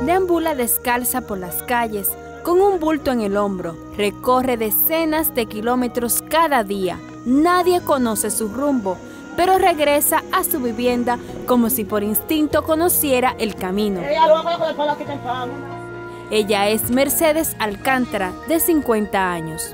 deambula descalza por las calles, con un bulto en el hombro. Recorre decenas de kilómetros cada día. Nadie conoce su rumbo, pero regresa a su vivienda como si por instinto conociera el camino. Ella es Mercedes Alcántara, de 50 años.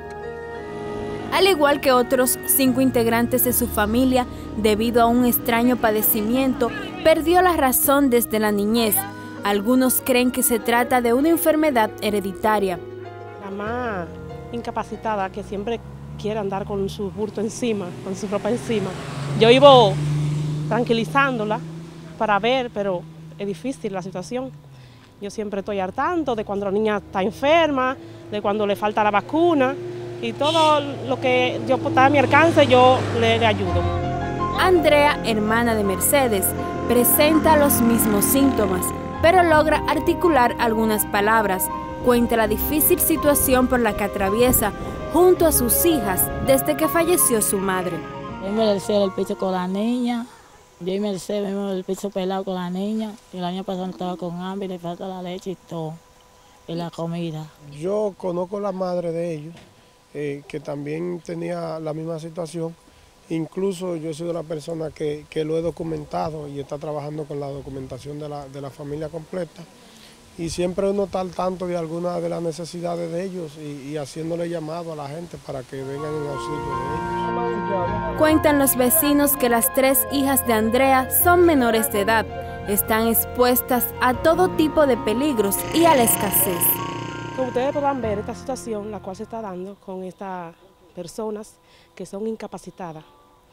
Al igual que otros 5 integrantes de su familia, debido a un extraño padecimiento, perdió la razón desde la niñez. Algunos creen que se trata de una enfermedad hereditaria. La más incapacitada, que siempre quiere andar con su bulto encima, con su ropa encima. Yo iba tranquilizándola para ver, pero es difícil la situación. Yo siempre estoy al tanto de cuando la niña está enferma, de cuando le falta la vacuna, y todo lo que yo está a mi alcance, yo le ayudo. Andrea, hermana de Mercedes, presenta los mismos síntomas, pero logra articular algunas palabras. Cuenta la difícil situación por la que atraviesa junto a sus hijas desde que falleció su madre. Yo me el pecho con la niña, yo y Mercedes vimos el pecho pelado con la niña, y el año pasado estaba con hambre y le falta la leche y todo, y la comida. Yo conozco la madre de ellos, que también tenía la misma situación. Incluso yo he sido la persona que lo he documentado y está trabajando con la documentación de la familia completa. Y siempre uno está al tanto de algunas de las necesidades de ellos y haciéndole llamado a la gente para que vengan en auxilio de ellos. Cuentan los vecinos que las 3 hijas de Andrea son menores de edad. Están expuestas a todo tipo de peligros y a la escasez. Como ustedes podrán ver, esta situación la cual se está dando con estas personas que son incapacitadas.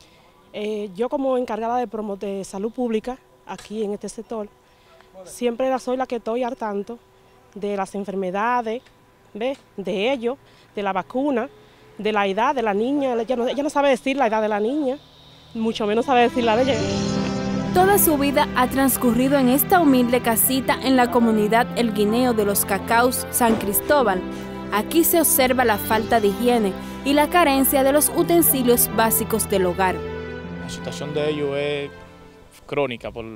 Yo como encargada de salud pública aquí en este sector, siempre soy la que estoy al tanto de las enfermedades, de ellos, de la vacuna, de la edad de la niña. Ella no sabe decir la edad de la niña, mucho menos sabe decir la de ella. Toda su vida ha transcurrido en esta humilde casita en la comunidad El Guineo de los Cacaos, San Cristóbal. Aquí se observa la falta de higiene y la carencia de los utensilios básicos del hogar. La situación de ellos es crónica, por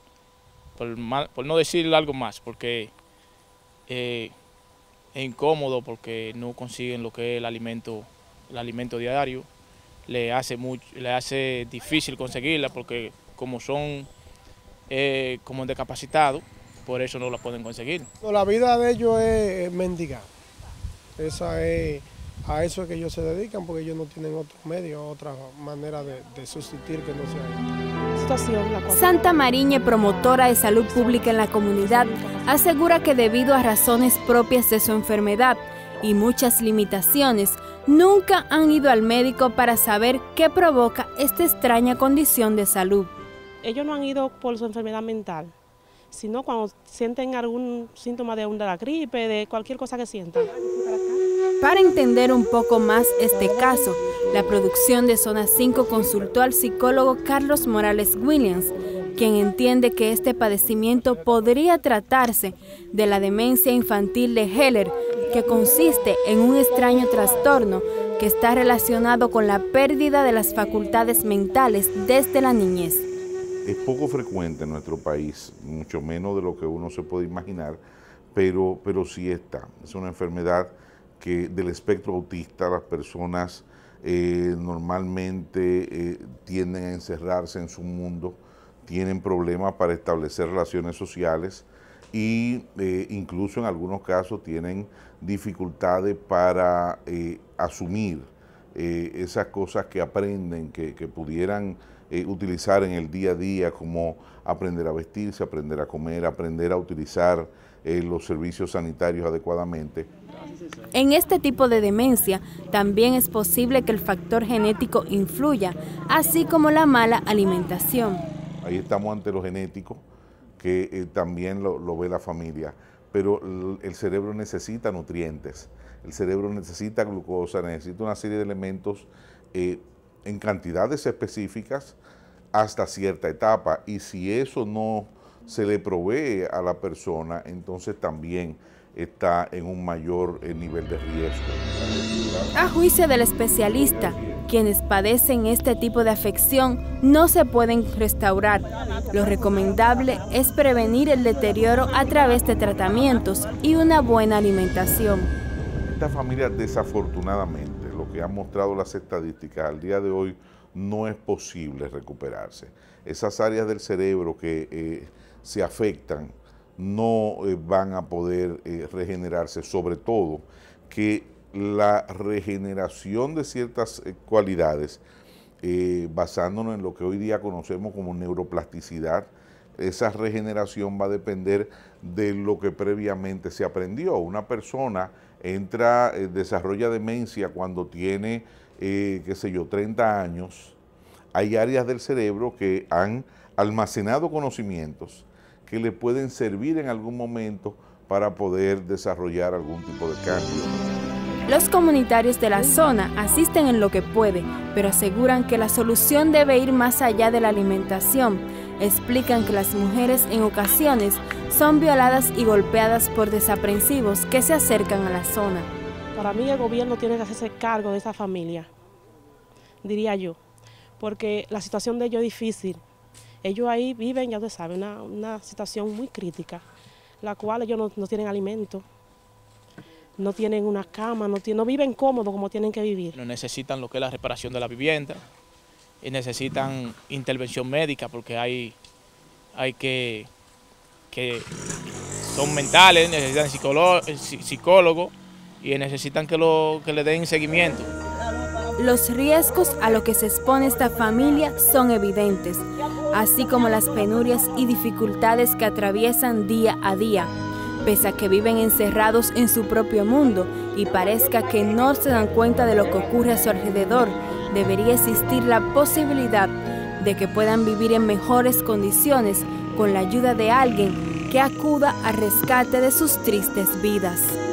no decir algo más, porque es incómodo, porque no consiguen lo que es el alimento diario. Le hace difícil conseguirla, porque como son como discapacitados, por eso no la pueden conseguir. La vida de ellos es mendigar. A eso es que ellos se dedican, porque ellos no tienen otro medio, otra manera de subsistir que no sea esto. Santa Mariñe, promotora de salud pública en la comunidad, asegura que debido a razones propias de su enfermedad y muchas limitaciones, nunca han ido al médico para saber qué provoca esta extraña condición de salud. Ellos no han ido por su enfermedad mental, sino cuando sienten algún síntoma de la gripe, de cualquier cosa que sientan. Para entender un poco más este caso, la producción de Zona 5 consultó al psicólogo Carlos Morales Williams, quien entiende que este padecimiento podría tratarse de la demencia infantil de Heller, que consiste en un extraño trastorno que está relacionado con la pérdida de las facultades mentales desde la niñez. Es poco frecuente en nuestro país, mucho menos de lo que uno se puede imaginar, pero sí está. Es una enfermedad que del espectro autista las personas normalmente tienden a encerrarse en su mundo, tienen problemas para establecer relaciones sociales y incluso en algunos casos tienen dificultades para asumir esas cosas que aprenden, que pudieran utilizar en el día a día, como aprender a vestirse, aprender a comer, aprender a utilizar los servicios sanitarios adecuadamente. En este tipo de demencia también es posible que el factor genético influya, así como la mala alimentación. Ahí estamos ante lo genético, que también lo ve la familia, pero el cerebro necesita nutrientes, el cerebro necesita glucosa, necesita una serie de elementos en cantidades específicas hasta cierta etapa, y si eso no se le provee a la persona, entonces también está en un mayor nivel de riesgo. A juicio del especialista, Quienes padecen este tipo de afección no se pueden restaurar. Lo recomendable es prevenir el deterioro a través de tratamientos y una buena alimentación. Esta familia, desafortunadamente, lo que han mostrado las estadísticas al día de hoy, no es posible recuperarse. Esas áreas del cerebro que se afectan no van a poder regenerarse, sobre todo que la regeneración de ciertas cualidades, basándonos en lo que hoy día conocemos como neuroplasticidad, esa regeneración va a depender de lo que previamente se aprendió. Una persona desarrolla demencia cuando tiene, qué sé yo, 30 años. Hay áreas del cerebro que han almacenado conocimientos que le pueden servir en algún momento para poder desarrollar algún tipo de cambio. Los comunitarios de la zona asisten en lo que puede, pero aseguran que la solución debe ir más allá de la alimentación. Explican que las mujeres en ocasiones son violadas y golpeadas por desaprensivos que se acercan a la zona. Para mí el gobierno tiene que hacerse cargo de esa familia, diría yo, porque la situación de ellos es difícil. Ellos ahí viven, ya ustedes saben, una situación muy crítica, la cual ellos no tienen alimento. No tienen una cama, no viven cómodos como tienen que vivir. Necesitan lo que es la reparación de la vivienda y necesitan intervención médica porque hay que son mentales, necesitan psicólogos y necesitan que le den seguimiento. Los riesgos a los que se expone esta familia son evidentes, así como las penurias y dificultades que atraviesan día a día. Pese a que viven encerrados en su propio mundo y parezca que no se dan cuenta de lo que ocurre a su alrededor, debería existir la posibilidad de que puedan vivir en mejores condiciones con la ayuda de alguien que acuda al rescate de sus tristes vidas.